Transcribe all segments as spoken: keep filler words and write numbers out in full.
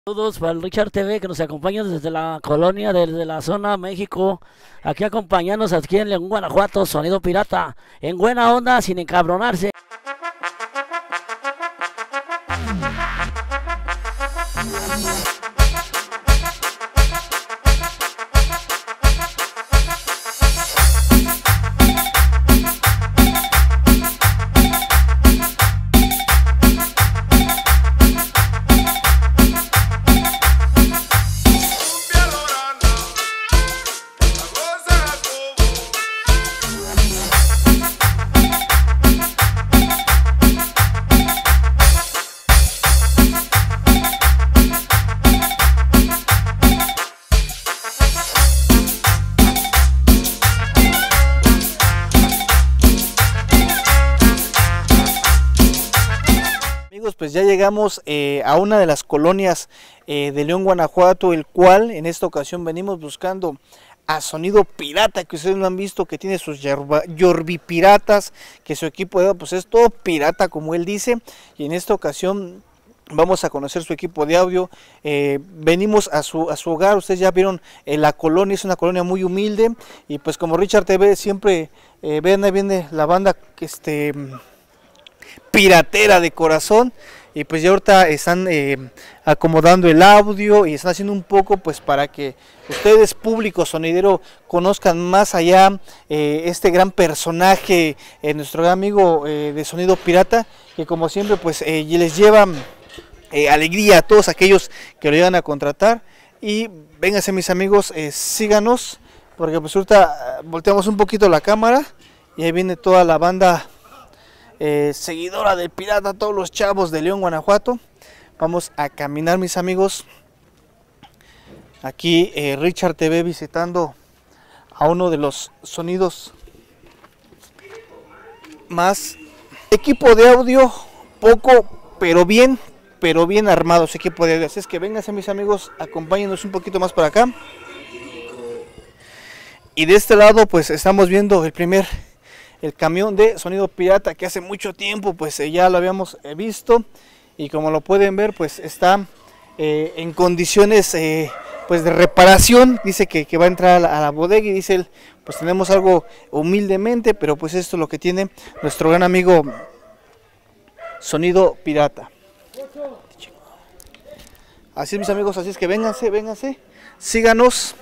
Saludos para el Richard T V que nos acompaña desde la colonia, desde la zona México, aquí acompañándonos aquí en León, Guanajuato, Sonido Pirata, en buena onda, sin encabronarse. Pues ya llegamos eh, a una de las colonias eh, de León, Guanajuato, el cual en esta ocasión venimos buscando a Sonido Pirata, que ustedes lo han visto, que tiene sus Yorbipiratas, que su equipo de pues es todo pirata como él dice, y en esta ocasión vamos a conocer su equipo de audio. Eh, venimos a su, a su hogar, ustedes ya vieron eh, la colonia, es una colonia muy humilde, y pues como Richard T V siempre, eh, ven ahí viene la banda que este... piratera de corazón, y pues ya ahorita están eh, acomodando el audio y están haciendo un poco pues para que ustedes, público sonidero, conozcan más allá eh, este gran personaje, eh, nuestro gran amigo eh, de Sonido Pirata, que como siempre pues eh, les lleva eh, alegría a todos aquellos que lo llegan a contratar. Y vénganse mis amigos, eh, síganos, porque pues ahorita volteamos un poquito la cámara y ahí viene toda la banda Eh, seguidora del pirata, todos los chavos de León, Guanajuato. Vamos a caminar mis amigos. Aquí eh, Richard T V visitando a uno de los sonidos más. Equipo de audio poco pero bien, pero bien armados, equipo de audio. Así es que vénganse mis amigos, acompáñenos un poquito más para acá. Y de este lado pues estamos viendo el primer el camión de Sonido Pirata, que hace mucho tiempo pues eh, ya lo habíamos eh, visto, y como lo pueden ver pues está eh, en condiciones eh, pues de reparación. Dice que, que va a entrar a la, a la bodega, y dice él pues tenemos algo humildemente, pero pues esto es lo que tiene nuestro gran amigo Sonido Pirata. Así es mis amigos, así es que vénganse, vénganse, síganos.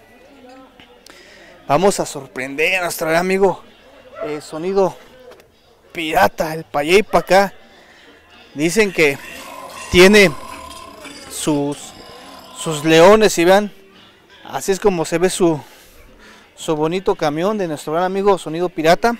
Vamos a sorprender a nuestro gran amigo Eh, Sonido Pirata, el pa' allá y pa' acá. Dicen que tiene sus sus leones, y vean, así es como se ve su su bonito camión de nuestro gran amigo Sonido Pirata.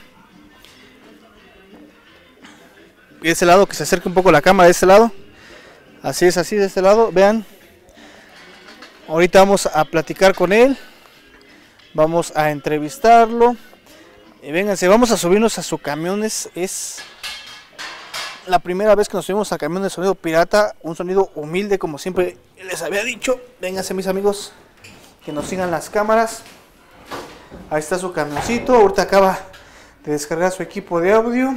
Y de ese lado, que se acerque un poco la cámara, de este lado, así es, así de este lado, vean. Ahorita vamos a platicar con él, vamos a entrevistarlo. Y vénganse, vamos a subirnos a su camión. Es, es la primera vez que nos subimos a camión de Sonido Pirata, un sonido humilde como siempre les había dicho. Vénganse mis amigos, que nos sigan las cámaras. Ahí está su camioncito, ahorita acaba de descargar su equipo de audio.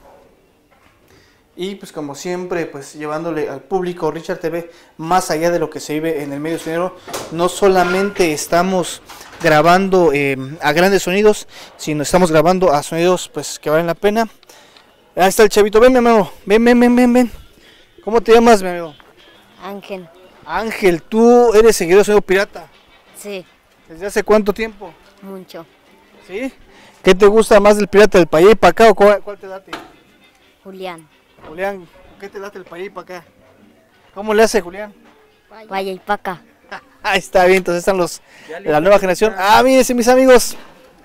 Y pues como siempre, pues llevándole al público Richard T V más allá de lo que se vive en el medio sonidero. No solamente estamos grabando eh, a grandes sonidos, sino estamos grabando a sonidos pues que valen la pena. Ahí está el chavito, ven mi amigo, ven, ven, ven, ven, ven. ¿Cómo te llamas mi amigo? Ángel. Ángel, ¿tú eres seguidor de Sonido Pirata? Sí. ¿Desde hace cuánto tiempo? Mucho. ¿Sí? ¿Qué te gusta más del pirata, del pa' allá y pa' acá, o cuál, cuál te late? Julián. Julián, ¿qué te late el pa' allá y pa' acá? ¿Cómo le hace Julián? Vaya y paca. Ahí está bien, entonces están los de la nueva generación. Ah, mírense mis amigos,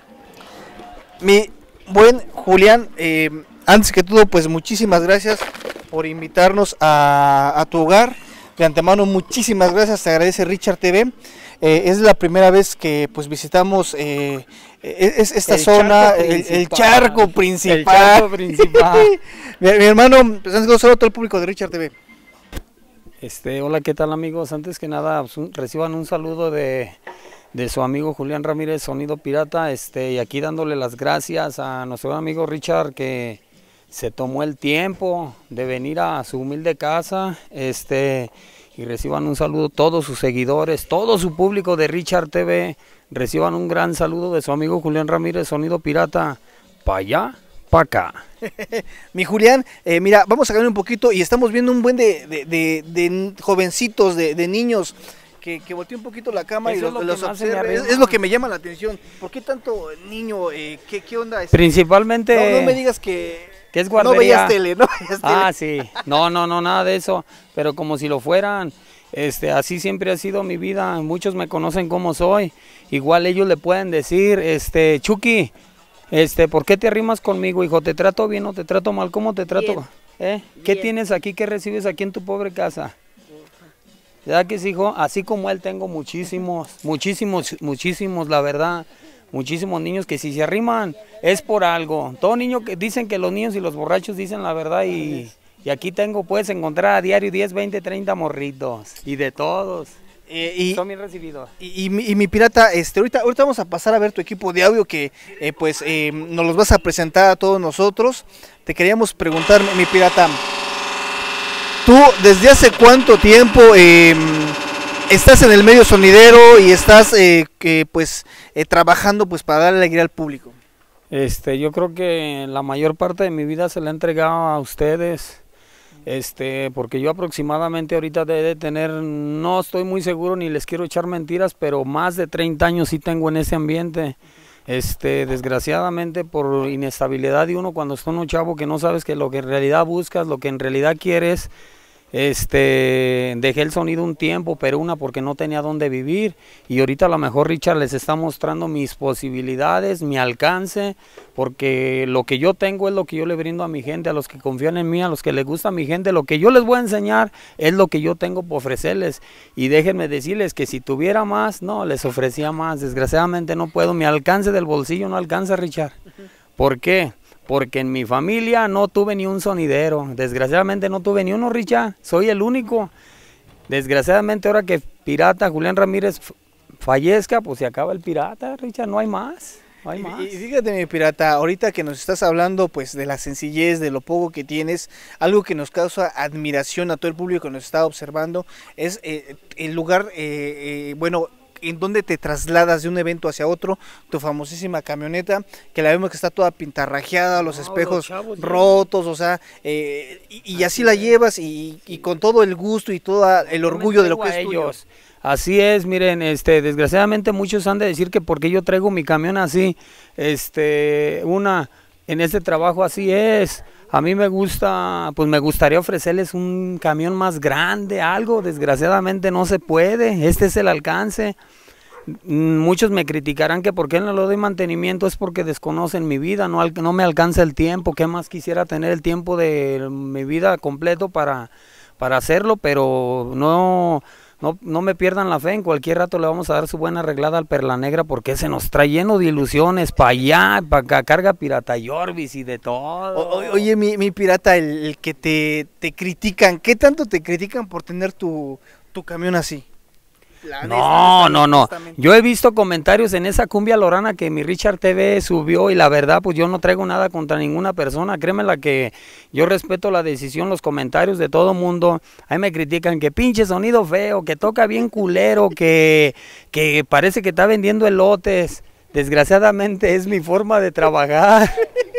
mi buen Julián, eh, antes que todo pues muchísimas gracias por invitarnos a, a tu hogar. De antemano muchísimas gracias, te agradece Richard T V. Eh, es la primera vez que pues visitamos eh, es, esta el zona, charco el, el charco principal. El charco principal. mi, mi hermano, pues antes de todo, todo el público de Richard T V. Este, hola, ¿qué tal amigos? Antes que nada, pues, un, reciban un saludo de, de su amigo Julián Ramírez, Sonido Pirata, este, y aquí dándole las gracias a nuestro amigo Richard, que se tomó el tiempo de venir a su humilde casa, este, y reciban un saludo todos sus seguidores, todo su público de Richard T V, reciban un gran saludo de su amigo Julián Ramírez, Sonido Pirata, pa' allá, pa' acá. Mi Julián, eh, mira, vamos a cambiar un poquito y estamos viendo un buen de, de, de, de jovencitos, de, de niños, que, que volteé un poquito la cámara y los, los observe. Es, es lo que me llama la atención. ¿Por qué tanto niño? Eh, ¿qué, ¿Qué onda? Principalmente... No, no me digas que... que es guardería. No veías tele, no veías tele. Ah, sí. No, no, no, nada de eso. Pero como si lo fueran. Este, así siempre ha sido mi vida. Muchos me conocen como soy. Igual ellos le pueden decir, este, Chucky, este, ¿por qué te arrimas conmigo, hijo? ¿Te trato bien o te trato mal? ¿Cómo te trato? Bien. ¿Eh? ¿Qué Bien. tienes aquí? ¿Qué recibes aquí en tu pobre casa? ¿Verdad que sí, hijo? Así como él tengo muchísimos, muchísimos, muchísimos, la verdad. Muchísimos niños que si se arriman es por algo. Todo niño que dicen que los niños y los borrachos dicen la verdad y, y aquí tengo, puedes encontrar a diario diez, veinte, treinta morritos y de todos. Eh, y, Son bien recibidos. y, y, mi, y mi pirata, este, ahorita, ahorita vamos a pasar a ver tu equipo de audio que eh, pues eh, nos los vas a presentar a todos nosotros. Te queríamos preguntar, mi pirata, ¿tú desde hace cuánto tiempo eh, estás en el medio sonidero y estás eh, que, pues eh, trabajando pues para darle alegría al público? Este, yo creo que la mayor parte de mi vida se la he entregado a ustedes. Este, porque yo aproximadamente ahorita debe de tener, no estoy muy seguro ni les quiero echar mentiras, pero más de treinta años sí tengo en ese ambiente. Este, desgraciadamente por inestabilidad de uno cuando está un chavo que no sabes que lo que en realidad buscas, lo que en realidad quieres. Este, dejé el sonido un tiempo, pero una porque no tenía dónde vivir y ahorita a lo mejor Richard les está mostrando mis posibilidades, mi alcance, porque lo que yo tengo es lo que yo le brindo a mi gente, a los que confían en mí, a los que les gusta a mi gente, lo que yo les voy a enseñar es lo que yo tengo por ofrecerles y déjenme decirles que si tuviera más, no, les ofrecía más, desgraciadamente no puedo, mi alcance del bolsillo no alcanza, Richard. ¿Por qué? Porque en mi familia no tuve ni un sonidero, desgraciadamente no tuve ni uno, Richard, soy el único. Desgraciadamente ahora que Pirata, Julián Ramírez fallezca, pues se acaba el Pirata, Richard, no hay más, no hay más. Y, y fíjate mi pirata, ahorita que nos estás hablando pues de la sencillez, de lo poco que tienes, algo que nos causa admiración a todo el público que nos está observando, es eh, el lugar, eh, eh, bueno, en donde te trasladas de un evento hacia otro, tu famosísima camioneta, que la vemos que está toda pintarrajeada, los no, espejos los chavos, rotos, o sea, eh, y, y así la llevas y, y con todo el gusto y todo el orgullo de lo que es tuyo. Así es, miren, este, desgraciadamente muchos han de decir que porque yo traigo mi camión así, este, una, en este trabajo así es. A mí me gusta, pues me gustaría ofrecerles un camión más grande, algo, desgraciadamente no se puede, este es el alcance. Muchos me criticarán que por qué no le doy mantenimiento, es porque desconocen mi vida, no, no me alcanza el tiempo, que más quisiera tener el tiempo de mi vida completo para, para hacerlo, pero no... No, no me pierdan la fe, en cualquier rato le vamos a dar su buena arreglada al Perla Negra porque se nos trae lleno de ilusiones, para allá, para acá, carga Pirata Yorbis y de todo. O, oye, mi, mi pirata, el, el que te, te critican, ¿qué tanto te critican por tener tu, tu camión así? La No, no, no. Yo he visto comentarios en esa cumbia lorana que mi Richard T V subió y la verdad pues yo no traigo nada contra ninguna persona. Créeme la que yo respeto la decisión, los comentarios de todo mundo. Ahí me critican que pinche sonido feo, que toca bien culero, que, que parece que está vendiendo elotes. Desgraciadamente es mi forma de trabajar.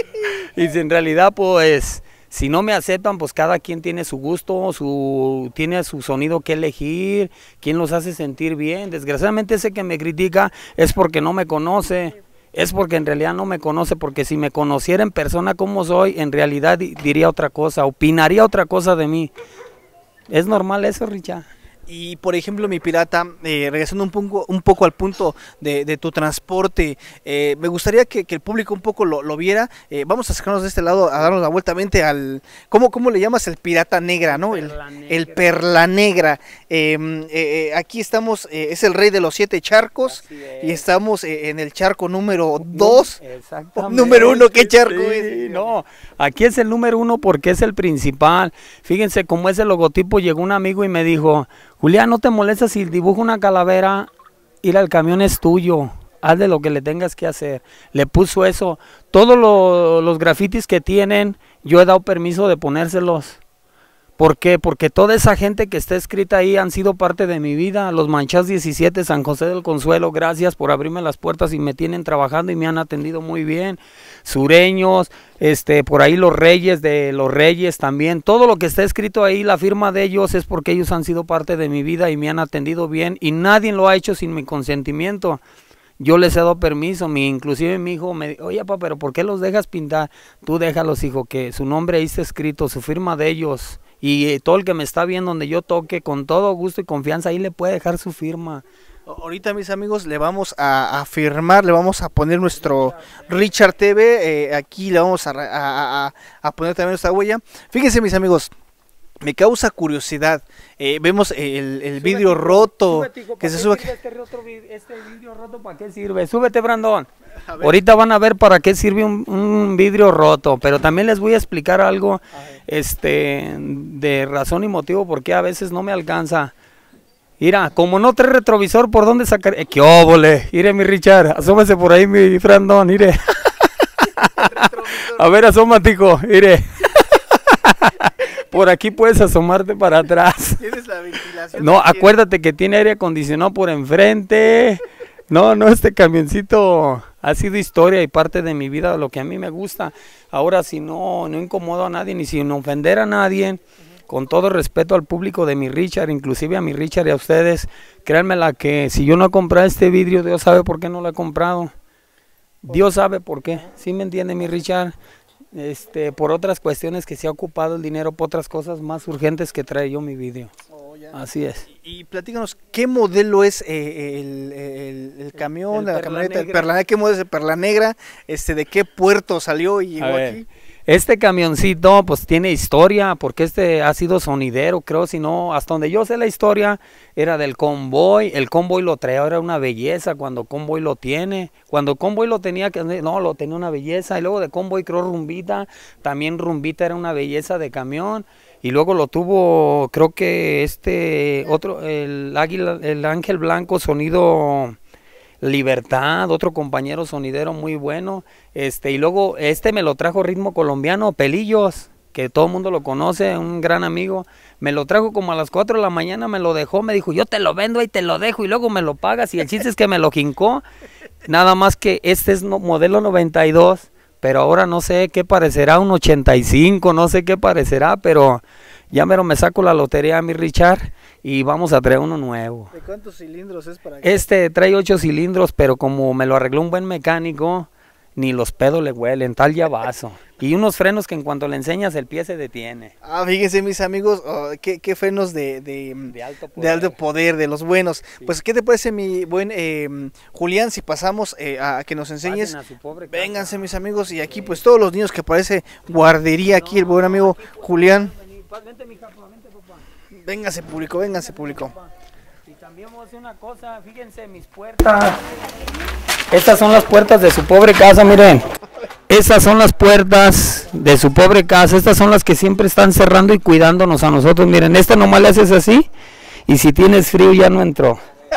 Y si en realidad pues... Si no me aceptan, pues cada quien tiene su gusto, su tiene su sonido que elegir, quien los hace sentir bien. Desgraciadamente ese que me critica es porque no me conoce, es porque en realidad no me conoce, porque si me conociera en persona como soy, en realidad diría otra cosa, opinaría otra cosa de mí. ¿Es normal eso, Richard? Y por ejemplo, mi pirata, eh, regresando un poco, un poco al punto de, de tu transporte, eh, me gustaría que, que el público un poco lo, lo viera. Eh, vamos a sacarnos de este lado, a darnos la vuelta mente al, ¿cómo, cómo le llamas? El Pirata Negra, ¿no? El, el Perla Negra. Eh, eh, aquí estamos, eh, es el rey de los siete charcos y estamos eh, en el charco número dos. Exactamente. Número uno, ¿qué charco sí, es? No, aquí es el número uno porque es el principal. Fíjense cómo es el logotipo, llegó un amigo y me dijo... Julián, no te molestas si dibujo una calavera, ir al camión es tuyo, haz de lo que le tengas que hacer. Le puso eso. Todos lo, los grafitis que tienen, yo he dado permiso de ponérselos. ¿Por qué? Porque toda esa gente que está escrita ahí han sido parte de mi vida. Los Manchás diecisiete, San José del Consuelo, gracias por abrirme las puertas y me tienen trabajando y me han atendido muy bien. Sureños, este, por ahí los Reyes de los Reyes también. Todo lo que está escrito ahí, la firma de ellos es porque ellos han sido parte de mi vida y me han atendido bien. Y nadie lo ha hecho sin mi consentimiento. Yo les he dado permiso, mi, inclusive mi hijo me dijo, oye papá, pero ¿por qué los dejas pintar? Tú déjalos, hijo, que su nombre ahí está escrito, su firma de ellos. Y eh, todo el que me está viendo donde yo toque, con todo gusto y confianza, ahí le puede dejar su firma. Ahorita, mis amigos, le vamos a, a firmar, le vamos a poner nuestro Richard T V, eh, aquí le vamos a, a, a, a poner también nuestra huella. Fíjense, mis amigos, me causa curiosidad, eh, vemos el, el vidrio Súbete, roto, súbete, hijo, que se qué sube. Sirve este, otro, este vidrio roto, ¿para qué sirve? Súbete, Brandon. Ahorita van a ver para qué sirve un, un vidrio roto, pero también les voy a explicar algo este, de razón y motivo por qué a veces no me alcanza. Mira, como no trae retrovisor, ¿por dónde sacar? Eh, ¡Qué óvole! Mire, mi Richard, asómese por ahí, mi Brandon, mire. A ver, asómate, hijo, mire. Por aquí puedes asomarte para atrás. ¿Tienes la ventilación? No, acuérdate que tiene aire acondicionado por enfrente. No, no, este camioncito ha sido historia y parte de mi vida, lo que a mí me gusta. Ahora, si no, no incomodo a nadie, ni sin ofender a nadie, con todo respeto al público de mi Richard, inclusive a mi Richard y a ustedes, créanme la que si yo no he comprado este vidrio, Dios sabe por qué no lo he comprado. Dios sabe por qué, ¿sí me entiende mi Richard? Este, por otras cuestiones que se ha ocupado el dinero, por otras cosas más urgentes que trae yo mi vídeo. Oh, así es. Y, y platícanos, ¿qué modelo es eh, el, el, el camión, el la Perla camioneta, Negra. el Perla, qué modelo es el Perla Negra, este, de qué puerto salió y llegó aquí? Este camioncito pues tiene historia, porque este ha sido sonidero, creo, si no, hasta donde yo sé la historia, era del Convoy. El Convoy lo traía, era una belleza cuando Convoy lo tiene. Cuando Convoy lo tenía, no, lo tenía una belleza. Y luego de Convoy creo Rumbita, también Rumbita era una belleza de camión. Y luego lo tuvo, creo que este otro, el Águila, el Ángel Blanco, sonido Libertad, otro compañero sonidero muy bueno. Este, y luego este me lo trajo Ritmo Colombiano, Pelillos, que todo el mundo lo conoce, un gran amigo. Me lo trajo como a las cuatro de la mañana, me lo dejó, me dijo, yo te lo vendo y te lo dejo y luego me lo pagas. Y el chiste es que me lo jincó. Nada más que este es no, modelo noventa y dos, pero ahora no sé qué parecerá, un ochenta y cinco, no sé qué parecerá, pero ya mero me saco la lotería, mi Richard, y vamos a traer uno nuevo. ¿De cuántos cilindros es para qué? Este trae ocho cilindros, pero como me lo arregló un buen mecánico, ni los pedos le huelen, tal llavazo. Y unos frenos que en cuanto le enseñas el pie se detiene. Ah, fíjense mis amigos, oh, qué, qué frenos de, de, de, alto poder. de alto poder, de los buenos. Sí. Pues, ¿qué te parece mi buen eh, Julián si pasamos eh, a que nos enseñes? A su pobre casa. Vénganse mis amigos, y aquí pues todos los niños que parece guardería aquí, no, el buen amigo aquí, Julián. Vente, mi papá, vente, papá. Vénganse público, vénganse público. Y también vamos a hacer una cosa, fíjense mis puertas. Estas son las puertas de su pobre casa, miren. Estas son las puertas de su pobre casa. Estas son las que siempre están cerrando y cuidándonos a nosotros. Miren, esta nomás le haces así y si tienes frío ya no entró.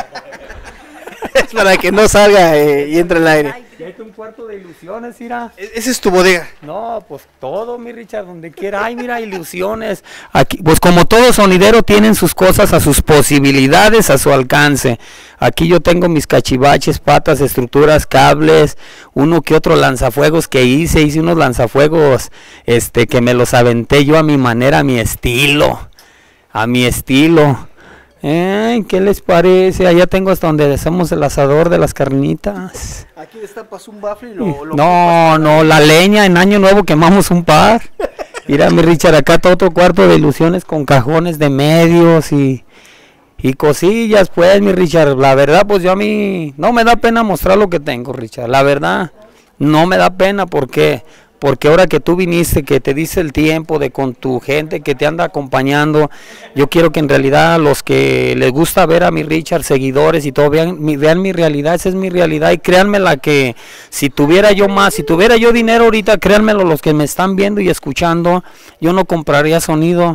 Es para que no salga eh, y entre el aire. Y hay un cuarto de ilusiones, mira. ¿Esa es tu bodega? No, pues todo, mi Richard, donde quiera. Ay, mira, ilusiones. Aquí, pues como todo sonidero tienen sus cosas a sus posibilidades, a su alcance. Aquí yo tengo mis cachivaches, patas, estructuras, cables, uno que otro lanzafuegos que hice. Hice unos lanzafuegos este, que me los aventé yo a mi manera, a mi estilo. A mi estilo. Eh, ¿qué les parece? Allá tengo hasta donde hacemos el asador de las carnitas. Aquí destapas un bafle y lo... lo no, no, la leña, en Año Nuevo quemamos un par. Mira, mi Richard, acá está otro cuarto de ilusiones con cajones de medios y, y cosillas, pues, mi Richard. La verdad, pues yo a mí no me da pena mostrar lo que tengo, Richard. La verdad, no me da pena porque... Porque ahora que tú viniste, que te dice el tiempo de con tu gente que te anda acompañando, yo quiero que en realidad los que les gusta ver a mi Richard, seguidores y todo, vean mi, vean mi realidad, esa es mi realidad. Y créanme la que si tuviera yo más, si tuviera yo dinero ahorita, créanmelo los que me están viendo y escuchando, yo no compraría sonido.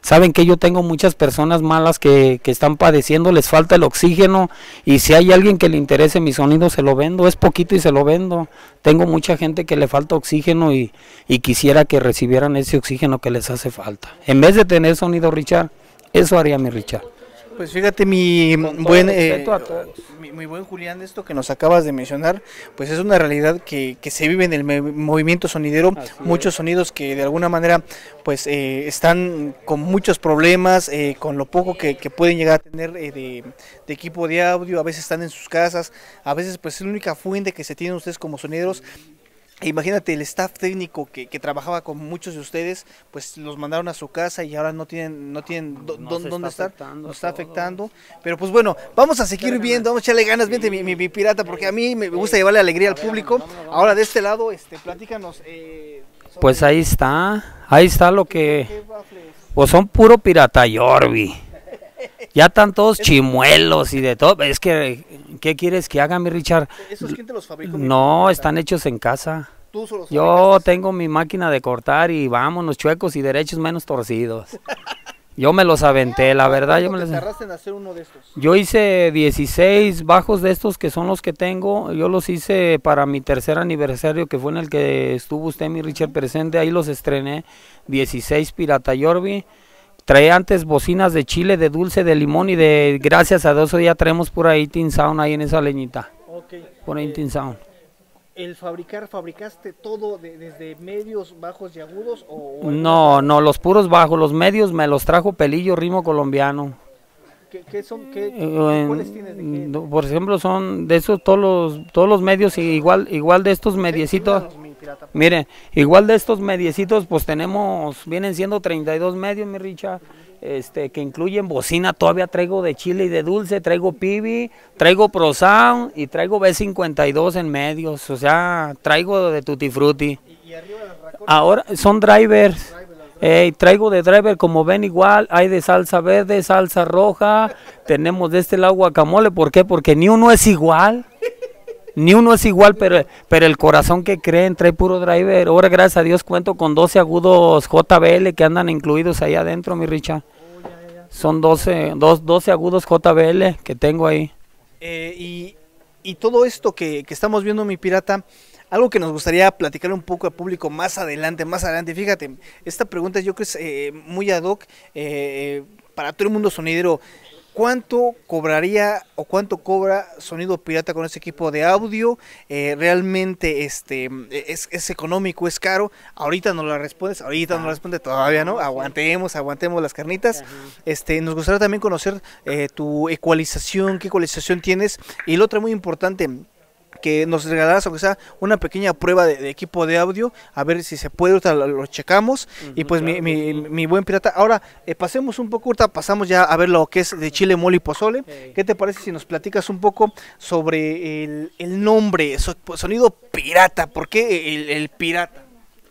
saben que yo tengo muchas personas malas que, que están padeciendo, les falta el oxígeno, y si hay alguien que le interese mi sonido, se lo vendo, es poquito y se lo vendo. Tengo mucha gente que le falta oxígeno y, y quisiera que recibieran ese oxígeno que les hace falta. En vez de tener sonido, Richard, eso haría mi Richard. Pues fíjate, mi buen, eh, mi, mi buen Julián, esto que nos acabas de mencionar, pues es una realidad que, que se vive en el movimiento sonidero. Así muchos es. Sonidos que de alguna manera pues eh, están con muchos problemas, eh, con lo poco que, que pueden llegar a tener eh, de, de equipo de audio, a veces están en sus casas, a veces pues es la única fuente que se tienen ustedes como sonideros. Imagínate el staff técnico que, que trabajaba con muchos de ustedes, pues los mandaron a su casa y ahora no tienen no tienen do, no dónde estar, nos está afectando. Pero pues bueno, vamos a seguir viendo, vamos a echarle ganas, vente mi, mi, mi pirata, porque a mí me gusta llevarle alegría al público. Ahora de este lado, este, platícanos. Eh, pues ahí está, ahí está lo que, pues son puro pirata Yorbi. Ya están todos chimuelos y de todo. Es que, ¿qué quieres que haga, mi Richard? ¿Esos quién te los fabricó? No, están hechos en casa. ¿Tú solo Yo tengo mi máquina de cortar y vámonos, chuecos y derechos menos torcidos. Yo me los aventé, la verdad. Yo me los... tardaste en hacer uno de estos? Yo hice dieciséis bajos de estos que son los que tengo. Yo los hice para mi tercer aniversario, que fue en el que estuvo usted, mi Richard, presente. Ahí los estrené, dieciséis Pirata Yorbi. Trae antes bocinas de chile, de dulce, de limón y de, gracias a Dios, hoy ya traemos pura eighteen sound ahí en esa leñita. Okay. Pura eighteen sound. ¿El fabricar, fabricaste todo de, desde medios, bajos y agudos? O, o no, no, los puros bajos, los medios me los trajo Pelillo, ritmo colombiano. ¿Qué, qué son? Qué, eh, ¿Cuáles tienes de qué? Por ejemplo, son de esos todos los, todos los medios, igual, igual de estos mediecitos. Mire, igual de estos mediecitos, pues tenemos, vienen siendo treinta y dos medios, mi Richa, este, que incluyen bocina, todavía traigo de chile y de dulce, traigo P B, traigo Pro Sound y traigo B cincuenta y dos en medios, o sea, traigo de Tutti Frutti. ¿Y, y arriba las ahora son drivers, eh, traigo de driver, como ven igual, hay de salsa verde, salsa roja, tenemos de este lado guacamole, ¿por qué? Porque ni uno es igual. Ni uno es igual, pero, pero el corazón que creen trae puro driver. Ahora, gracias a Dios, cuento con doce agudos J B L que andan incluidos ahí adentro, mi Richa. Son doce, doce agudos J B L que tengo ahí. Eh, y, y todo esto que, que estamos viendo, mi pirata, algo que nos gustaría platicar un poco al público más adelante, más adelante. Fíjate, esta pregunta yo creo que es eh, muy ad hoc eh, para todo el mundo sonidero. ¿Cuánto cobraría o cuánto cobra Sonido Pirata con ese equipo de audio? Eh, ¿Realmente este es, es económico, es caro? Ahorita no la respondes, ahorita no la responde, todavía no. Aguantemos, aguantemos las carnitas. Este, nos gustaría también conocer eh, tu ecualización, qué ecualización tienes. Y lo otro muy importante, que nos regalarás, aunque sea una pequeña prueba de, de equipo de audio, a ver si se puede, ahorita lo, lo checamos. Uh-huh, y pues claro, mi, mi, mi buen pirata, ahora eh, pasemos un poco, ahorita pasamos ya a ver lo que es de chile, mole y pozole. Hey. ¿Qué te parece si nos platicas un poco sobre el, el nombre, so, Sonido Pirata? ¿Por qué el, el pirata?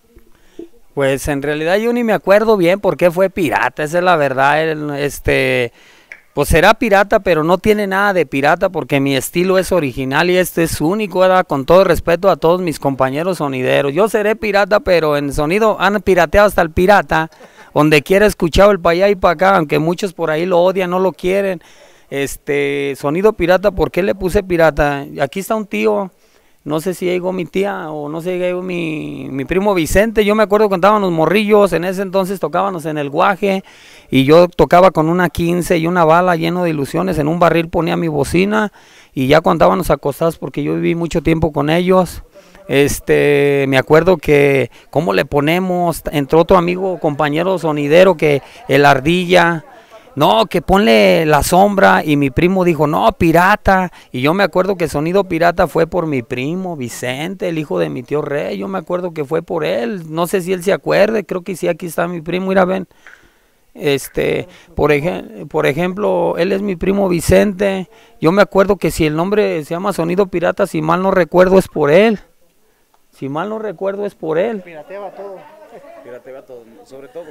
Pues en realidad yo ni me acuerdo bien por qué fue pirata, esa es la verdad. El, este... Pues será pirata, pero no tiene nada de pirata porque mi estilo es original y este es único, ¿verdad? Con todo respeto a todos mis compañeros sonideros. Yo seré pirata, pero en sonido han pirateado hasta el pirata, donde quiera escuchado el para allá y para acá, aunque muchos por ahí lo odian, no lo quieren. Este, Sonido Pirata, ¿por qué le puse pirata? Aquí está un tío, no sé si llegó mi tía o no sé si llegó mi, mi primo Vicente. Yo me acuerdo cuando estábamos morrillos, en ese entonces tocábamos en el guaje y yo tocaba con una quince y una bala lleno de ilusiones, en un barril ponía mi bocina y ya cuando estábamos acostados, porque yo viví mucho tiempo con ellos, este, me acuerdo que cómo le ponemos, entró otro amigo, compañero sonidero, que el Ardilla, no, que ponle La Sombra, y mi primo dijo, no, pirata, y yo me acuerdo que Sonido Pirata fue por mi primo Vicente, el hijo de mi tío Rey, yo me acuerdo que fue por él, no sé si él se acuerde, creo que sí, aquí está mi primo, mira, ven, este, por, ej por ejemplo, él es mi primo Vicente, yo me acuerdo que si el nombre se llama Sonido Pirata, si mal no recuerdo es por él, si mal no recuerdo es por él. Pirateaba todo. Pirateaba todo, sobre todo.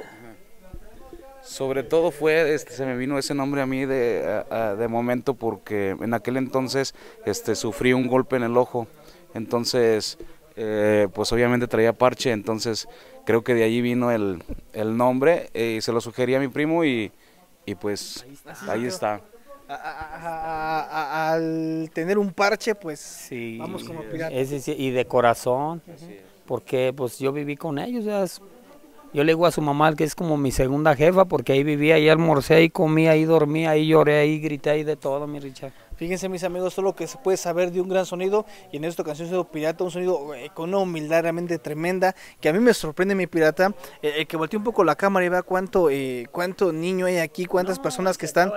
Sobre todo fue, este, se me vino ese nombre a mí de, a, a, de momento porque en aquel entonces este, sufrí un golpe en el ojo, entonces eh, pues obviamente traía parche, entonces creo que de allí vino el, el nombre, eh, y se lo sugerí a mi primo y, y pues ahí está. A, a, a, al tener un parche, pues Sí, vamos como piratas. ese sí, y de corazón, porque pues yo viví con ellos, ya es- yo le digo a su mamá que es como mi segunda jefa, porque ahí vivía, ahí almorcé, ahí comí, ahí dormí, ahí lloré, ahí grité, ahí de todo, mi Richard. Fíjense, mis amigos, todo lo que se puede saber de un gran sonido, y en esta ocasión Sonido Pirata, un sonido eh, con una humildad realmente tremenda, que a mí me sorprende, mi pirata, eh, el que voltee un poco la cámara y vea cuánto, eh, cuánto niño hay aquí, cuántas personas que están,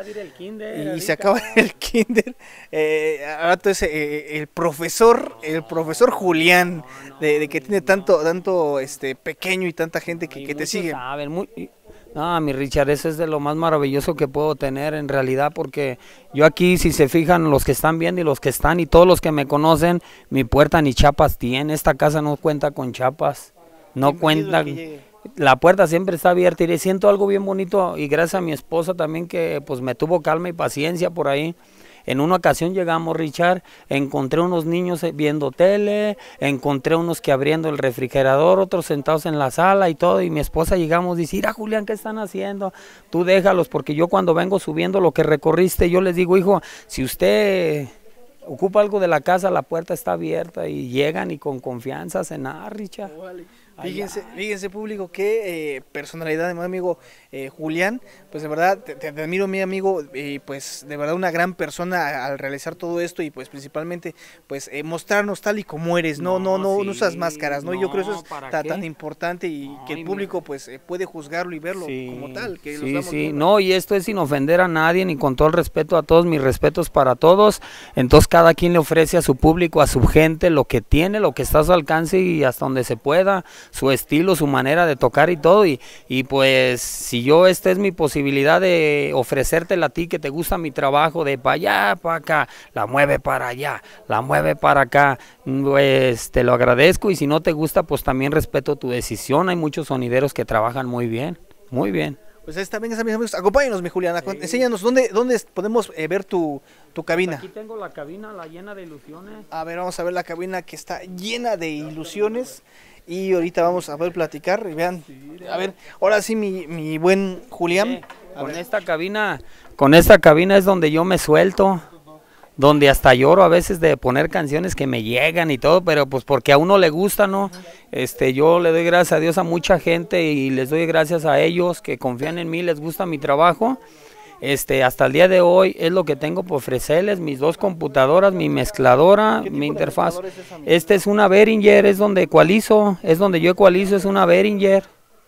y se acaba el kinder. Eh, ahora entonces, eh, el profesor, el profesor Julián, de, de que tiene tanto, tanto este pequeño y tanta gente que, Y que te muchos sigue. saben, mu- y- no, mi Richard, eso es de lo más maravilloso que puedo tener en realidad, porque yo aquí, si se fijan, los que están viendo y los que están y todos los que me conocen, mi puerta ni chapas tiene, esta casa no cuenta con chapas, no Bienvenido cuenta, el que llegue. la puerta siempre está abierta y siento algo bien bonito, y gracias a mi esposa también que pues me tuvo calma y paciencia por ahí. En una ocasión llegamos, Richard, encontré unos niños eh, viendo tele, encontré unos que abriendo el refrigerador, otros sentados en la sala y todo, y mi esposa llegamos y dice, mira Julián, ¿qué están haciendo? Tú déjalos, porque yo cuando vengo subiendo lo que recorriste, yo les digo, hijo, si usted ocupa algo de la casa, la puerta está abierta, y llegan y con confianza a cenar, Richard. Fíjense, fíjense público, qué eh, personalidad de mi amigo eh, Julián, pues de verdad te, te admiro, mi amigo, y pues de verdad una gran persona al realizar todo esto, y pues principalmente pues eh, mostrarnos tal y como eres, no no no, no, sí, usas máscaras, ¿no? Yo creo eso es ¿para ta- qué? tan importante, y No, que y el público pues eh, puede juzgarlo y verlo Sí, como tal, que los sí, damos sí, viendo. no, y esto es sin ofender a nadie, ni con todo el respeto a todos, mis respetos para todos. Entonces cada quien le ofrece a su público, a su gente, lo que tiene, lo que está a su alcance y hasta donde se pueda, su estilo, su manera de tocar y todo, y, y pues si yo, esta es mi posibilidad de ofrecértela a ti, que te gusta mi trabajo, de para allá, para acá, la mueve para allá, la mueve para acá, pues te lo agradezco, y si no te gusta, pues también respeto tu decisión. Hay muchos sonideros que trabajan muy bien, muy bien. Pues ahí está, venga, mis amigos, acompáñenos, mi Julián, acu- enséñanos dónde, dónde podemos eh, ver tu, tu cabina. Aquí tengo la cabina, la llena de ilusiones. A ver, vamos a ver la cabina que está llena de ilusiones, y ahorita vamos a ver platicar y vean, a ver, ahora sí mi, mi buen Julián. A Con ver. esta cabina, con esta cabina es donde yo me suelto, donde hasta lloro a veces de poner canciones que me llegan y todo, pero pues porque a uno le gusta, ¿no? Este, yo le doy gracias a Dios a mucha gente, y les doy gracias a ellos que confían en mí, les gusta mi trabajo. Este, hasta el día de hoy es lo que tengo por ofrecerles, mis dos computadoras, mi mezcladora, ¿Qué tipo mi mi de interfaz. mezcladora es esa, amigo? Este es una Behringer, es donde ecualizo, es donde yo ecualizo, es una Behringer.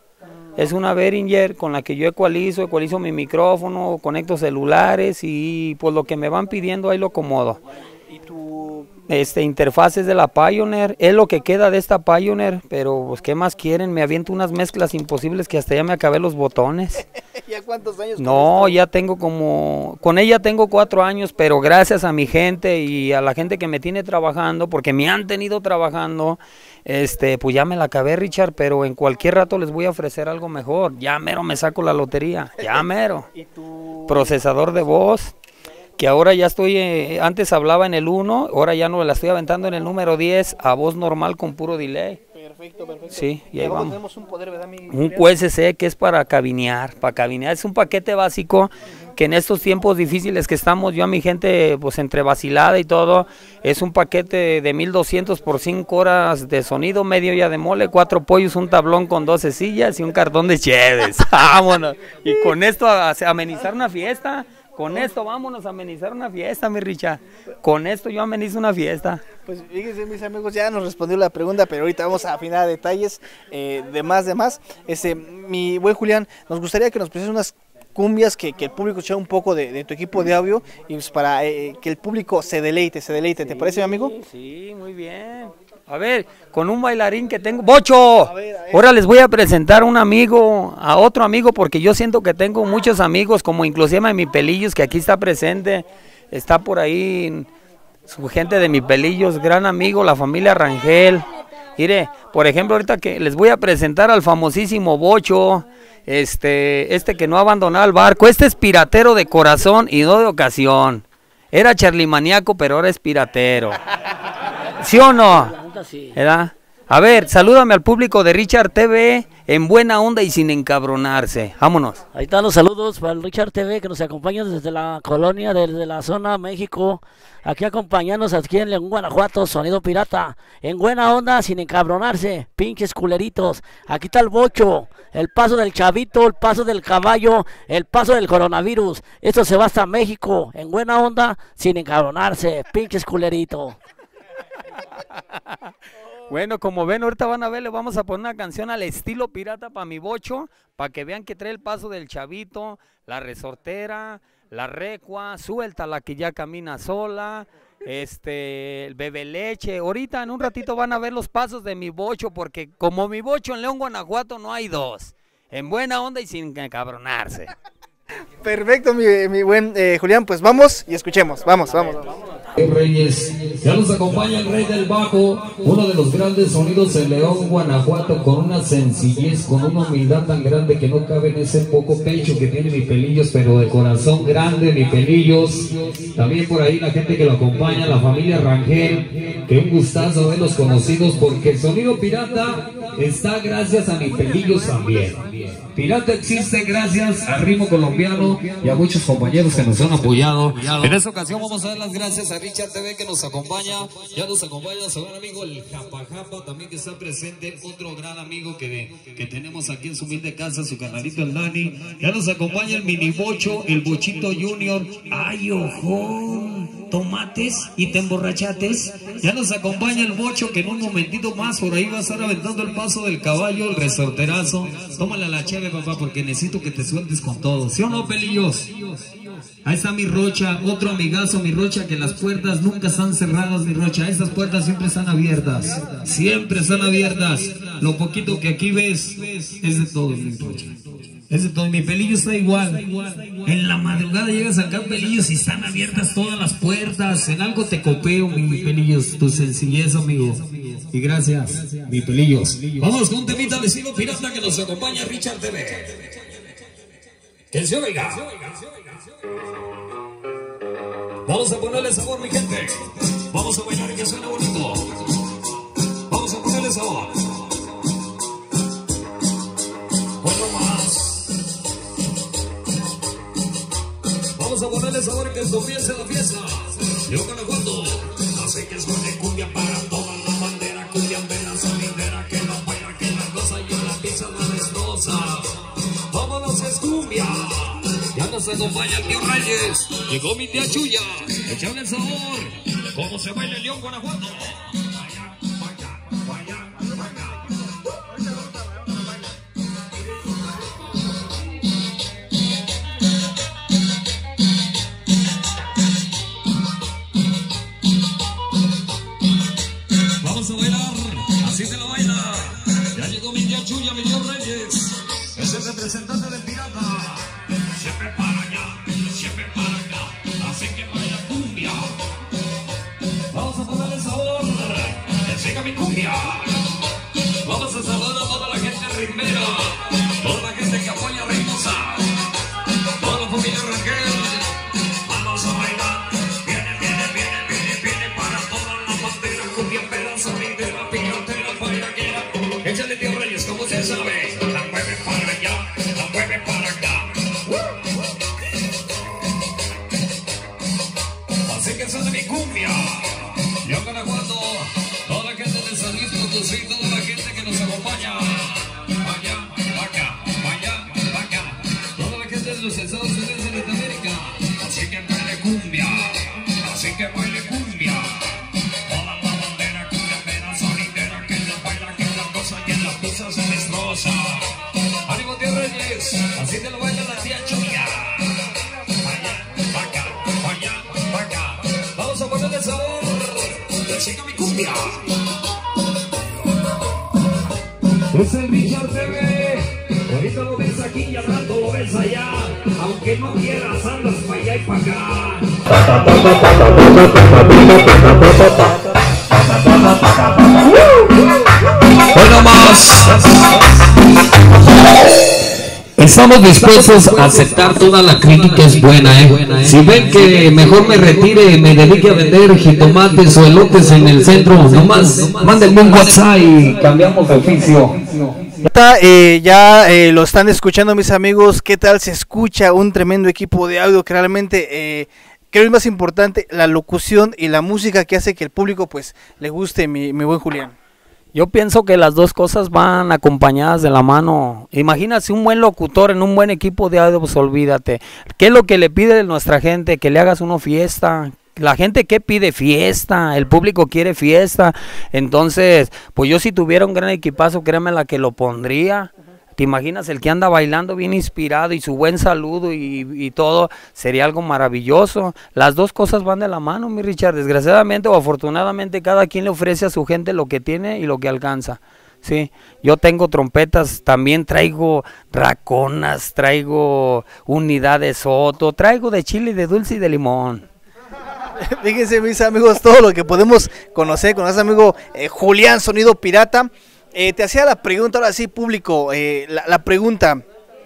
Es una Behringer con la que yo ecualizo, ecualizo mi micrófono, conecto celulares, y pues lo que me van pidiendo ahí lo acomodo. Y tu Este, interfaces de la Pioneer, es lo que queda de esta Pioneer, pero pues qué más quieren, me aviento unas mezclas imposibles que hasta ya me acabé los botones. ¿Ya cuántos años? con No, esto? ya tengo como, con ella tengo cuatro años, pero gracias a mi gente y a la gente que me tiene trabajando, porque me han tenido trabajando, este, pues ya me la acabé, Richard, pero en cualquier rato les voy a ofrecer algo mejor. Ya mero me saco la lotería, ya mero. Y tu Procesador de voz, que ahora ya estoy, eh, antes hablaba en el uno, ahora ya no la estoy aventando en el número diez, a voz normal con puro delay. Perfecto, perfecto. Sí, y ahí abajo vamos. tenemos un poder, ¿verdad, mi Un Julián? Q S C que es para cabinear, para cabinear, es un paquete básico que en estos tiempos difíciles que estamos, yo a mi gente, pues entre vacilada y todo, es un paquete de mil doscientos por cinco horas de sonido, medio ya de mole, cuatro pollos, un tablón con doce sillas y un cartón de cheves. Vámonos. Y con esto a, a amenizar una fiesta. Con esto vámonos a amenizar una fiesta, mi Richa. Con esto yo amenizo una fiesta. Pues fíjense, mis amigos, ya nos respondió la pregunta, pero ahorita vamos a afinar detalles eh, de más, de más. Este, mi buen Julián, nos gustaría que nos presentes unas cumbias que, que el público escuche un poco de, de tu equipo de audio, y pues para eh, que el público se deleite, se deleite. ¿Te parece, mi amigo? Sí, sí, muy bien. A ver, con un bailarín que tengo. ¡Bocho! A ver, a ver. Ahora les voy a presentar a un amigo, a otro amigo, porque yo siento que tengo muchos amigos, como inclusive a mi Pelillos, que aquí está presente. Está por ahí su gente de mi Pelillos, gran amigo, la familia Rangel. Mire, por ejemplo, ahorita que les voy a presentar al famosísimo Bocho, este, este que no ha abandonado el barco. Este es piratero de corazón y no de ocasión. Era charlimaniaco, pero ahora es piratero. ¿Sí o no? La neta sí. ¿Verdad? A ver, salúdame al público de Richard T V en buena onda y sin encabronarse. Vámonos. Ahí están los saludos para el Richard T V que nos acompaña desde la colonia, desde la zona México. Aquí acompañándonos aquí en León, Guanajuato, Sonido Pirata. En buena onda, sin encabronarse, pinches culeritos. Aquí está el bocho, el paso del chavito, el paso del caballo, el paso del coronavirus. Esto se va hasta México. En buena onda, sin encabronarse, pinches culeritos. Bueno, como ven, ahorita van a ver, le vamos a poner una canción al estilo pirata para mi bocho, para que vean que trae el paso del chavito, la resortera, la recua, suelta la que ya camina sola, este, el bebe leche. Ahorita en un ratito van a ver los pasos de mi bocho, porque como mi bocho en León, Guanajuato no hay dos. En buena onda y sin encabronarse. Perfecto, mi, mi buen eh, Julián, pues vamos y escuchemos, vamos, vamos, vamos. Reyes, ya nos acompaña el rey del bajo, uno de los grandes sonidos en León, Guanajuato, con una sencillez, con una humildad tan grande que no cabe en ese poco pecho que tiene mi Pelillos, pero de corazón grande, mi Pelillos. También por ahí la gente que lo acompaña, la familia Rangel, que un gustazo verlos conocidos, porque el sonido pirata está gracias a mi Pelillos también. Pirata existe gracias al ritmo colombiano y a muchos compañeros que nos han apoyado. En esta ocasión vamos a dar las gracias a Richard T V que nos acompaña. Ya nos acompaña su gran amigo el Japa Japa también que está presente. Otro gran amigo que, que tenemos aquí en su humilde casa, su canalito el Dani. Ya nos acompaña el Mini Bocho, el Bochito Junior. ¡Ay, ojo! Tomates y te emborrachates. Ya nos acompaña el Bocho que en un momentito más por ahí va a estar aventando el paso del caballo, el resorterazo. Tómale a la cheve, papá, porque necesito que te sueltes con todo. ¿Sí o no, Pelillos? Ahí está mi Rocha, otro amigazo, mi Rocha, que las puertas nunca están cerradas, mi Rocha. Estas puertas siempre están abiertas. Siempre están abiertas. Lo poquito que aquí ves es de todo, mi Rocha. Es de todo. Mi Pelillo está igual. En la madrugada llegas acá, Pelillos, y están abiertas todas las puertas. En algo te copeo, mi Pelillos. Tu sencillez, amigo. Y gracias, mi Pelillos. Vamos con un temita de estilo pirata que nos acompaña Richard T V. Que se oiga. Vamos a ponerle sabor, mi gente. Vamos a bailar y que suene bonito. Vamos a ponerle sabor. Bueno más. Vamos a ponerle sabor y que comience la fiesta. Yo Guanajuato. Así que suene cumbia para toda la bandera. Cumbia vela sonidera que la baila, que la goza y la pizza la destroza. Vámonos, es cumbia. Ya nos acompaña el tío Reyes. Llegó mi tía Chuya. Echale el sabor. Cómo se baila el León, Guanajuato. Vamos a bailar. Así se lo baila. Ya llegó mi tía Chuya, mi tío Reyes. Es el representante del pirata. Siempre para allá, siempre para acá, así que vaya cumbia. Vamos a ponerle sabor, enseña mi cumbia. Vamos a saludar a toda la gente ritmera, toda la gente que apoya a Reynosa, toda la familia Rangel. Vamos a bailar, viene, viene, viene, viene, viene para toda la bandera, cumbia, pera, sonidera, picantera, bailaquera. Échale, tío Reyes, como se sabe, la mueve para allá, la mueve para acá. Así que suena mi cumbia. Yo Guanajuato, toda la gente de San Luis Potosí, toda la gente que nos acompaña. Vaya, vaca, vaya, vaca. Toda la gente de los Estados Unidos de Norteamérica. Así que baile cumbia. Así que baile cumbia. Toda la bandera, cumbia, pera, sonidera, que la baila, que la cosa, que la pizza se destroza. Ánimo, tío Reyes. Así te lo baila la tía Chuya. Vamos a ponerle sabor. Siga mi cumbia. Es el Richard T V. Ahorita lo ves aquí y al rato lo ves allá. Aunque no quieras, andas para allá y para acá. Bueno más. Estamos dispuestos a aceptar toda la crítica, es buena, ¿eh? Si ven que mejor me retire y me dedique a vender jitomates o elotes en el centro, nomás mándenme un WhatsApp y cambiamos de oficio. Eh, ya eh, lo están escuchando mis amigos, ¿qué tal se escucha? Un tremendo equipo de audio que realmente eh, creo es más importante la locución y la música que hace que el público pues le guste, mi, mi buen Julián. Yo pienso que las dos cosas van acompañadas de la mano. Imagínate un buen locutor en un buen equipo de audio, pues olvídate. ¿Qué es lo que le pide nuestra gente? Que le hagas una fiesta. La gente que pide fiesta, el público quiere fiesta. Entonces, pues yo si tuviera un gran equipazo, créeme la que lo pondría. ¿Te imaginas el que anda bailando bien inspirado y su buen saludo y, y todo? Sería algo maravilloso. Las dos cosas van de la mano, mi Richard. Desgraciadamente o afortunadamente cada quien le ofrece a su gente lo que tiene y lo que alcanza. Sí, yo tengo trompetas, también traigo raconas, traigo unidad de soto, traigo de chile, de dulce y de limón. Fíjense mis amigos, todo lo que podemos conocer con nuestro amigo eh, Julián Sonido Pirata. Eh, te hacía la pregunta, ahora sí público, eh, la, la pregunta,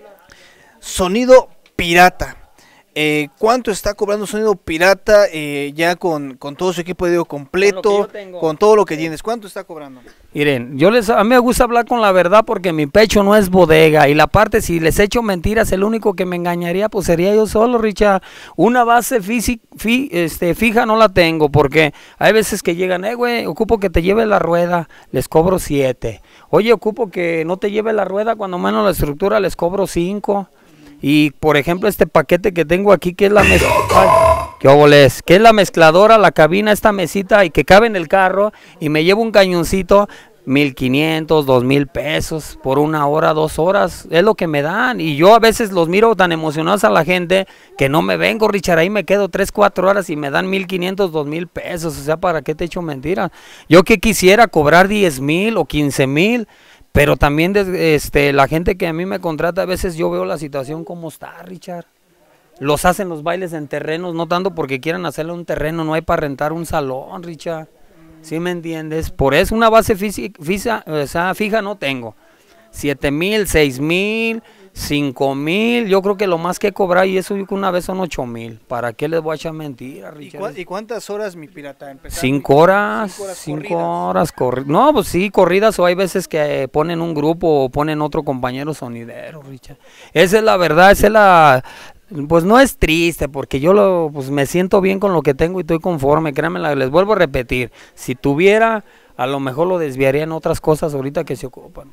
Sonido Pirata, eh, ¿cuánto está cobrando Sonido Pirata eh, ya con, con todo su equipo de audio completo, con, con todo lo que tienes? ¿Cuánto está cobrando? Miren, yo les, a mí me gusta hablar con la verdad porque mi pecho no es bodega y la parte, si les echo mentiras, el único que me engañaría pues sería yo solo, Richard. Una base física, fi, este, fija no la tengo porque hay veces que llegan, eh güey, ocupo que te lleve la rueda, les cobro siete. Oye, ocupo que no te lleve la rueda, cuando menos la estructura les cobro cinco. Y por ejemplo este paquete que tengo aquí que es la mez... ¿Qué óboles? Que es la mezcladora, la cabina, esta mesita y que cabe en el carro y me llevo un cañoncito, mil quinientos, dos mil pesos por una hora, dos horas, es lo que me dan. Y yo a veces los miro tan emocionados a la gente que no me vengo, Richard, ahí me quedo tres, cuatro horas y me dan mil quinientos, dos mil pesos, o sea, ¿para qué te echo mentiras? Yo que quisiera cobrar diez mil o quince mil. Pero también este, la gente que a mí me contrata, a veces yo veo la situación como está, Richard. Los hacen los bailes en terrenos, no tanto porque quieran hacerle un terreno, no hay para rentar un salón, Richard. ¿Sí me entiendes? Por eso una base física, fija, o sea, fija no tengo. Siete mil, seis mil, cinco mil, yo creo que lo más que cobrar y eso yo que una vez son ocho mil. ¿Para qué les voy a echar mentiras, Richard? ¿Y, cu ¿Y cuántas horas, mi pirata? Cinco horas, cinco horas, cinco horas corridas. No, pues sí, corridas, o hay veces que ponen un grupo o ponen otro compañero sonidero, Richard. Esa es la verdad, esa es la... Pues no es triste, porque yo lo, pues me siento bien con lo que tengo y estoy conforme, créanme, les vuelvo a repetir, si tuviera, a lo mejor lo desviaría en otras cosas ahorita que se ocupan.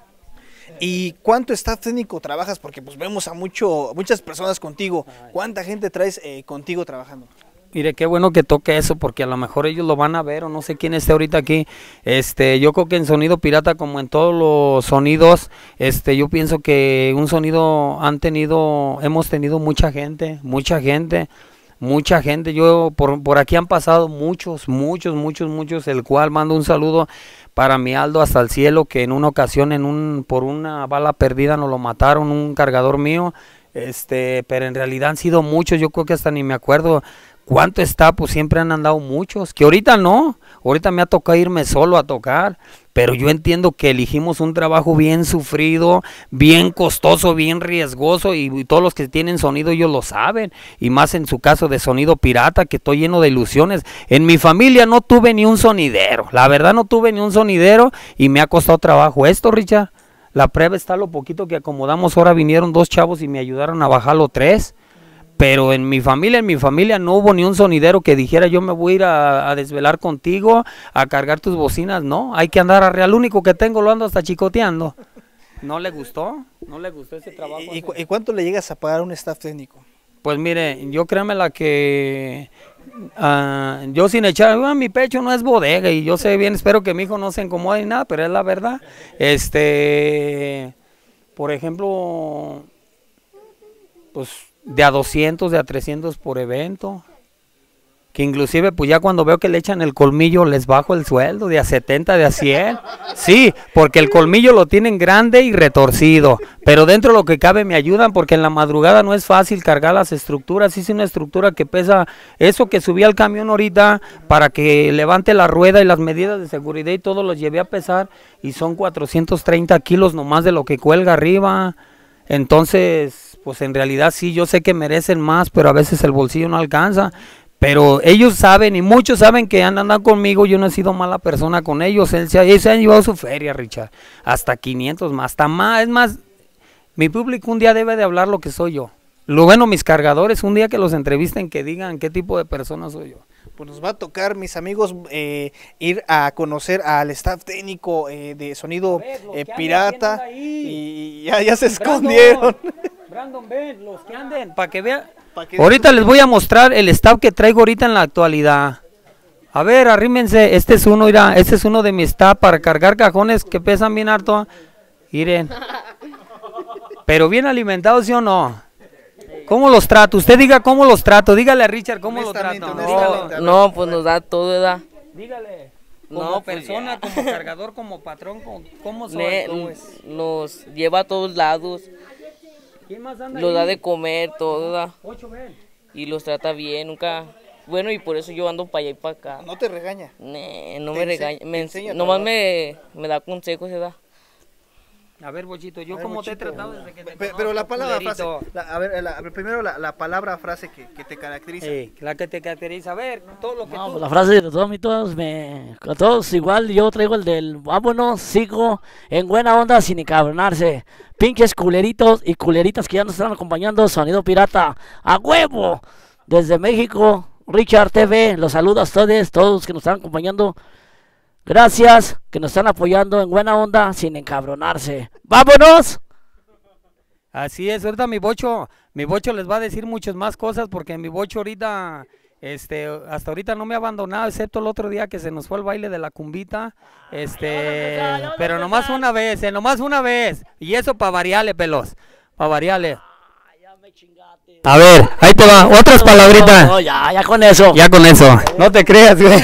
¿Y cuánto staff técnico trabajas? Porque pues vemos a mucho, muchas personas contigo. ¿Cuánta gente traes eh, contigo trabajando? Mire, qué bueno que toque eso, porque a lo mejor ellos lo van a ver, o no sé quién esté ahorita aquí. Este, yo creo que en Sonido Pirata, como en todos los sonidos, este, yo pienso que un sonido han tenido, hemos tenido mucha gente, mucha gente, mucha gente. Yo, por, por aquí han pasado muchos, muchos, muchos, muchos, el cual mando un saludo para mi Aldo hasta el cielo, que en una ocasión, en un, por una bala perdida nos lo mataron, un cargador mío, este, pero en realidad han sido muchos, yo creo que hasta ni me acuerdo cuánto está, pues siempre han andado muchos, que ahorita no, ahorita me ha tocado irme solo a tocar, pero yo entiendo que elegimos un trabajo bien sufrido, bien costoso, bien riesgoso, y, y todos los que tienen sonido ellos lo saben, y más en su caso de Sonido Pirata, que estoy lleno de ilusiones. En mi familia no tuve ni un sonidero, la verdad no tuve ni un sonidero, y me ha costado trabajo esto, Richard. La prueba está lo poquito que acomodamos, ahora vinieron dos chavos y me ayudaron a bajarlo tres. Pero en mi familia, en mi familia no hubo ni un sonidero que dijera yo me voy a ir a, a desvelar contigo, a cargar tus bocinas, no, hay que andar arreal, lo único que tengo lo ando hasta chicoteando. ¿No le gustó? ¿No le gustó ese trabajo? ¿Y, y, ¿y cuánto le llegas a pagar a un staff técnico? Pues mire, yo créame la que, uh, yo sin echar, uh, mi pecho no es bodega y yo sé bien, espero que mi hijo no se incomode ni nada, pero es la verdad. Este, por ejemplo, pues de a doscientos, de a trescientos por evento, que inclusive pues ya cuando veo que le echan el colmillo les bajo el sueldo, de a setenta, de a cien, sí, porque el colmillo lo tienen grande y retorcido, pero dentro de lo que cabe me ayudan, porque en la madrugada no es fácil cargar las estructuras. Hice una estructura que pesa, eso que subí al camión ahorita, para que levante la rueda y las medidas de seguridad y todo, los llevé a pesar, y son cuatrocientos treinta kilos nomás de lo que cuelga arriba. Entonces, pues en realidad sí, yo sé que merecen más, pero a veces el bolsillo no alcanza. Pero ellos saben, y muchos saben que han andado conmigo, yo no he sido mala persona con ellos. Él se, ellos se han llevado su feria, Richard. Hasta quinientos más, hasta más. Es más, mi público un día debe de hablar lo que soy yo. Lo bueno, mis cargadores, un día que los entrevisten, que digan qué tipo de persona soy yo. Pues nos va a tocar, mis amigos, eh, ir a conocer al staff técnico eh, de Sonido ver, eh, Pirata. Y ya, ya se escondieron. Brandon, Brandon, ven, los que anden, para que vean. Pa que ahorita les voy a mostrar el staff que traigo ahorita en la actualidad. A ver, arrímense, este es uno, mira, este es uno de mis staff para cargar cajones que pesan bien harto. Miren. Pero bien alimentados, ¿sí o no? ¿Cómo los trato? Usted diga cómo los trato. Dígale a Richard cómo los trato. No, no, pues nos da todo, ¿verdad? Dígale. Como No, persona, pues, como cargador, como patrón, ¿cómo, cómo soy? Ne, ¿Cómo es? Nos lleva a todos lados. ¿Quién más anda Los ahí? da de comer, todo, ¿verdad? Ocho, ven. Y los trata bien, nunca... Bueno, y por eso yo ando para allá y para acá. No te regaña. Ne, no Te me ense- regaña. te Me, enseña a nomás trabajar. me, me da consejos, ¿verdad? A ver, Bochito, yo A ver, como te he Bochito. tratado desde que te Pe- Pero la conozco, palabra frase, culerito. la- a ver, la- a ver, primero la, la palabra frase que, que te caracteriza. Sí, la que te caracteriza. A ver, todo lo que No, tú... pues la frase de todos, a mí todos me, a todos igual, yo traigo el del vámonos, sigo en buena onda sin encabronarse. Pinches culeritos y culeritas que ya nos están acompañando, Sonido Pirata, a huevo, desde México, Richard T V, los saludo a ustedes, todos que nos están acompañando. Gracias, que nos están apoyando en buena onda sin encabronarse. ¡Vámonos! Así es, ahorita mi bocho, mi bocho les va a decir muchas más cosas porque mi bocho ahorita, este, hasta ahorita no me ha abandonado, excepto el otro día que se nos fue el baile de la cumbita, este, pero nomás una vez, eh, nomás una vez, y eso para variarle, pelos, para variarle. A ver, ahí te va, otras palabritas. No, ya, ya con eso. Ya con eso, no te creas, güey.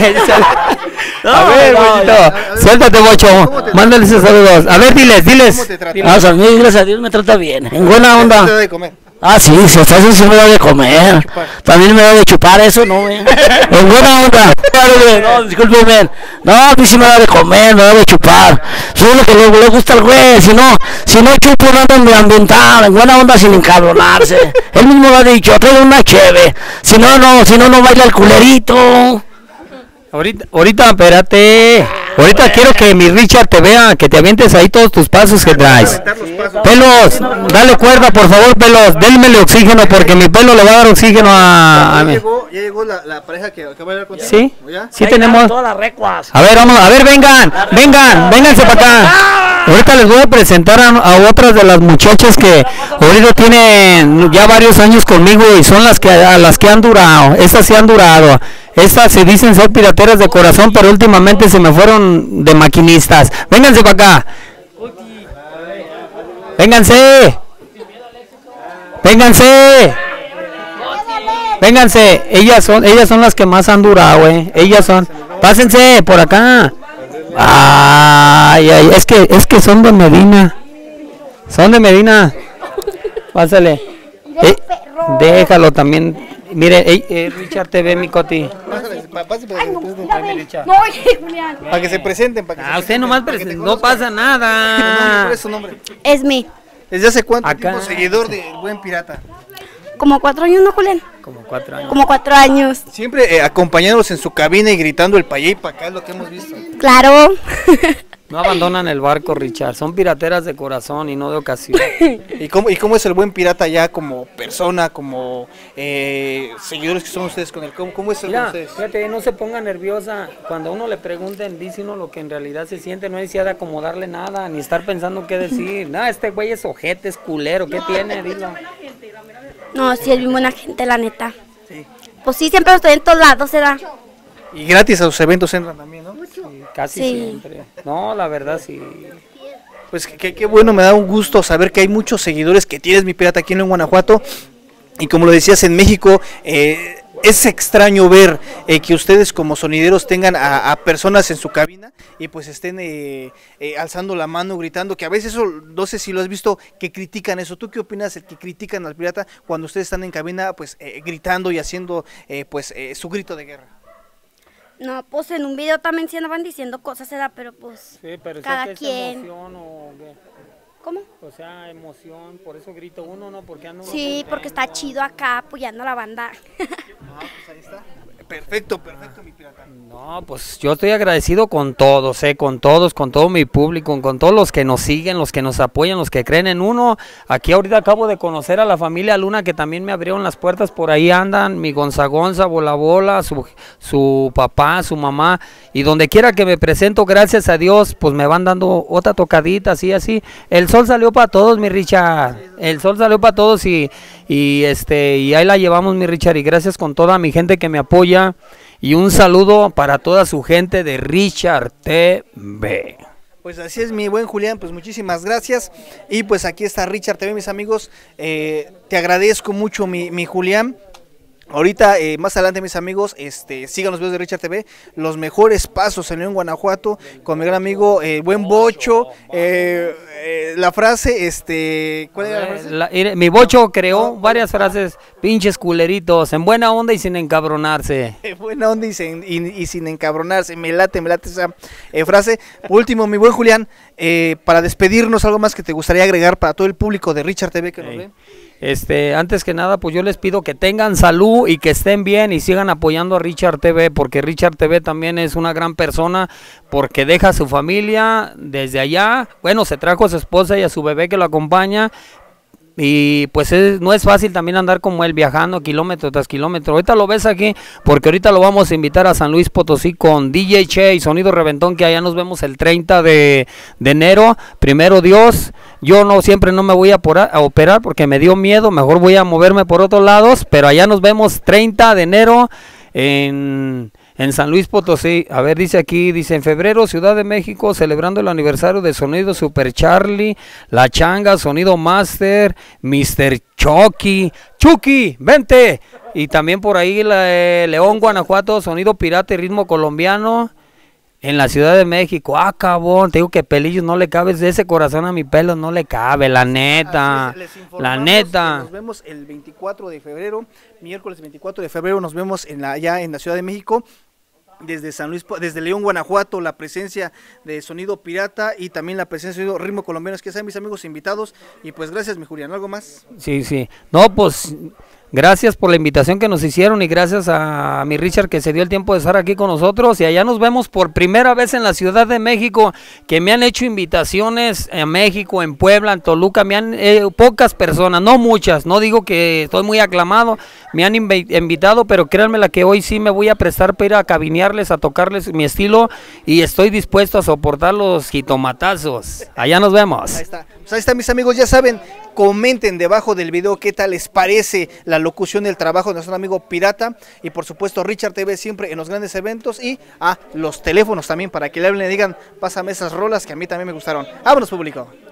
A ver, no, bochito, ya. suéltate, bocho, mándales esos saludos. A ver, diles, diles. ¿Cómo te trata? Gracias a mí, gracias a Dios me trata bien, en buena Te onda. da de comer. Ah, sí, si estás en sí me da de comer. También me da de chupar eso, ¿no, güey? En buena onda. No, discúlpeme. No, a mí sí me da de comer, me da de chupar. Eso es lo que le, le gusta al güey. Si no, si no chupo, no ando ambientado. En buena onda sin encabronarse. Él mismo lo ha dicho, trae una cheve. Si no, no, si no, no baila el culerito. Ahorita, ahorita, espérate. Ahorita quiero que mi Richard te vea, que te avientes ahí todos tus pasos que traes. Aventar los pasos. Pelos, dale cuerda, por favor, Pelos. Démele oxígeno porque mi pelo le va a dar oxígeno a, a Ya mí. llegó, ya llegó la, la pareja que, que va a hablar contigo. ¿Sí? ¿O ya? Sí Ahí tenemos. están todas las recuas. A ver, vamos, a ver, vengan, vengan, vénganse para acá. Ahorita les voy a presentar a, a otras de las muchachas que ahorita tienen ya varios años conmigo y son las que a las que han durado. Estas sí han durado. Estas se dicen ser pirateras de corazón, pero últimamente se me fueron de maquinistas. Vénganse para acá. Vénganse. Vénganse. Vénganse. Ellas son, ellas son las que más han durado, eh. Ellas son. Pásense por acá. Ay, ay, es que, es que son de Medina. Son de Medina. Pásale. Eh, déjalo también. Mire, eh, eh, Richard T V, mi coti. Pásale, pa- pásale para que se presenten. Ay, mi Richard. No, oye, Julián. Para que se presenten. Para que se Ah, usted presenten, nomás para que te presenta, no conozcan. pasa Tu nombre, nada. ¿Cuál es su nombre? Esme. ¿Desde hace cuánto Acá. tiempo seguidor de Buen Pirata? Como cuatro años, ¿no, Julián? Como cuatro años. Como cuatro años. Siempre eh, acompañándolos en su cabina y gritando el payé y para acá es lo que hemos visto. Claro. No abandonan el barco, Richard. Son pirateras de corazón y no de ocasión. ¿Y cómo, y cómo es el Buen Pirata ya como persona, como eh, seguidores que son ustedes con él? ¿Cómo, cómo es el con Mira, ustedes? fíjate, no se ponga nerviosa. Cuando a uno le pregunten, dice uno lo que en realidad se siente. No decía de acomodarle nada, ni estar pensando qué decir. No, este güey es ojete, es culero. ¿Qué tiene? Dilo. No, sí, es bien buena gente, la neta. Pues sí, siempre estoy en todos lados, se da. Y gratis a sus eventos entran también, ¿no? Casi Sí. siempre. No, la verdad sí. Pues qué qué bueno, me da un gusto saber que hay muchos seguidores que tienes, mi pirata, aquí en Guanajuato. Y como lo decías, en México eh, es extraño ver eh, que ustedes como sonideros tengan a, a personas en su cabina y pues estén eh, eh, alzando la mano, gritando, que a veces eso, no sé si lo has visto, que critican eso. ¿Tú qué opinas el que critican al pirata cuando ustedes están en cabina pues eh, gritando y haciendo eh, pues eh, su grito de guerra? No, pues en un video también se andaban diciendo cosas, se da, pero pues Sí, pero cada ¿es quien. emoción o qué? ¿Cómo? O sea, emoción, por eso grito uno, ¿no? Porque ando Sí, porque está chido acá apoyando a la banda. Ah, pues ahí está. Perfecto, perfecto, mi pirata. No, pues yo estoy agradecido con todos, eh, con todos, con todo mi público, con todos los que nos siguen, los que nos apoyan, los que creen en uno. Aquí ahorita acabo de conocer a la familia Luna, que también me abrieron las puertas, por ahí andan, mi Gonzagonza, Bola Bola, su, su papá, su mamá, y donde quiera que me presento, gracias a Dios, pues me van dando otra tocadita, así, así. El sol salió para todos, mi Richard, el sol salió para todos y, y, este, y ahí la llevamos, mi Richard, y gracias con toda mi gente que me apoya. Y un saludo para toda su gente de Richard T V. Pues así es, mi buen Julián, pues muchísimas gracias. Y pues aquí está Richard T V, mis amigos. Eh, te agradezco mucho, mi, mi Julián. Ahorita, eh, más adelante, mis amigos, este, sigan los videos de Richard T V, los mejores pasos en León, Guanajuato, con mi gran amigo, eh, Buen Bocho, eh, eh, la frase, este, ¿cuál era la frase? La, mi Bocho creó varias frases, pinches culeritos, en buena onda y sin encabronarse. En buena onda y sin, y, y sin encabronarse, me late, me late esa eh, frase. Por último, mi buen Julián, eh, para despedirnos, algo más que te gustaría agregar para todo el público de Richard T V que nos Hey. ve. Este, antes que nada, pues yo les pido que tengan salud y que estén bien y sigan apoyando a Richard T V, porque Richard T V también es una gran persona, porque deja a su familia desde allá, bueno, se trajo a su esposa y a su bebé que lo acompaña, y pues es, no es fácil también andar como él viajando kilómetro tras kilómetro. Ahorita lo ves aquí, porque ahorita lo vamos a invitar a San Luis Potosí con D J Che y Sonido Reventón, que allá nos vemos el treinta de enero, primero Dios. Yo no siempre no me voy a, por, a operar porque me dio miedo, mejor voy a moverme por otros lados, pero allá nos vemos treinta de enero en... en San Luis Potosí. A ver, dice aquí, dice en febrero, Ciudad de México, celebrando el aniversario de Sonido Super Charlie, La Changa, Sonido Master, mister Chucky, Chucky, vente. Y también por ahí la, eh, León, Guanajuato, Sonido Pirata y Ritmo Colombiano. En la Ciudad de México, ah, cabrón, te digo que pelillos no le cabes de ese corazón a mi pelo, no le cabe, la neta, la neta. Nos vemos el veinticuatro de febrero, miércoles veinticuatro de febrero, nos vemos en la, allá en la Ciudad de México. Desde San Luis, desde León, Guanajuato, la presencia de Sonido Pirata y también la presencia de Ritmo Colombiano, que sean mis amigos invitados. Y pues gracias, mi Julián, ¿algo más? Sí, sí, no, pues gracias por la invitación que nos hicieron y gracias a mi Richard que se dio el tiempo de estar aquí con nosotros. Y allá nos vemos por primera vez en la Ciudad de México, que me han hecho invitaciones en México, en Puebla, en Toluca, me han eh, pocas personas, no muchas, no digo que estoy muy aclamado, me han inv invitado, pero créanme la que hoy sí me voy a prestar para ir a cabinearles, a tocarles mi estilo y estoy dispuesto a soportar los jitomatazos. Allá nos vemos. Ahí está, pues ahí está, mis amigos, ya saben, comenten debajo del video qué tal les parece la locución del trabajo de nuestro amigo Pirata, y por supuesto Richard T V siempre en los grandes eventos, y a ah, los teléfonos también para que le hablen y le digan, pásame esas rolas que a mí también me gustaron. Vámonos, público.